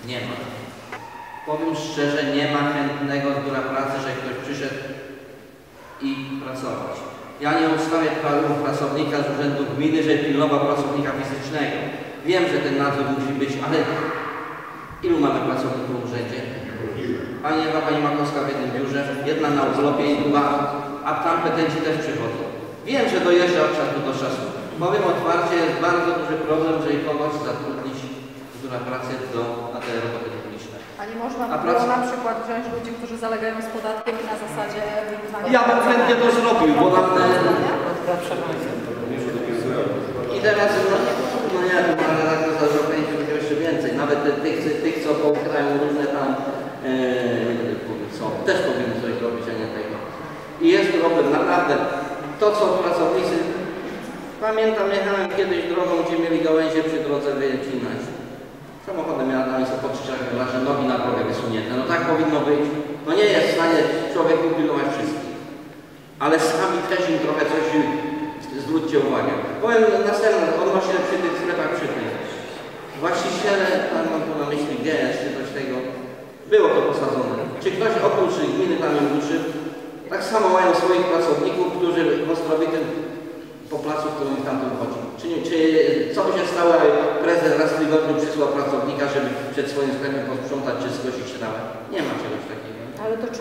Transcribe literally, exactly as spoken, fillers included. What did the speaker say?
Nie ma. Powiem szczerze, nie ma chętnego z biura pracy, że ktoś przyszedł i pracować. Ja nie ustawię pracownika z urzędu gminy, że pilnował pracownika fizycznego. Wiem, że ten nadzór musi być, ale ilu mamy pracowników w urzędzie? Pani Ewa, pani Makowska w jednym biurze, jedna na urlopie i druga, a tam petenci też przychodzą. Wiem, że dojeżdża od czasu do czasu. Powiem otwarcie, jest bardzo duży problem, żeby kogoś zatrudnić z biura pracy do, na te roboty techniczne. A nie można A było prac... na przykład wziąć ludzi, którzy zalegają z podatkiem i na zasadzie wyrównania? Ja bym chętnie to zrobił, bo nam... I teraz, no, no nie wiem, ale tak to za Europejczyk będzie jeszcze więcej. Nawet tych, tych co poukrają różne tam, e, co też powinny coś robić, a nie tego. I jest problem, naprawdę. To, co pracownicy... Pamiętam, jechałem kiedyś drogą, gdzie mieli gałęzie przy drodze wycinać. Samochodem jadłem i sobie po trzech że nogi na drogę wysunięte. No tak powinno być. No nie jest w stanie człowiek upilnować wszystkich. Ale sami też im trochę coś, zwróćcie uwagę. Powiem następne, odnośnie przy tych sklepach przytych. Właściciele, tam mam tu na myśli G S czy coś tego, było to posadzone. Czy ktoś oprócz gminy tam im uczy? Tak samo mają swoich pracowników, którzy w Ostrowitym po placu, w którym tam chodzi. Czy, czy co by się stało, jak prezes raz w tygodniu przysłał pracownika, żeby przed swoim sklepem posprzątać czy skosić trawę? Nie ma czegoś takiego. Ale to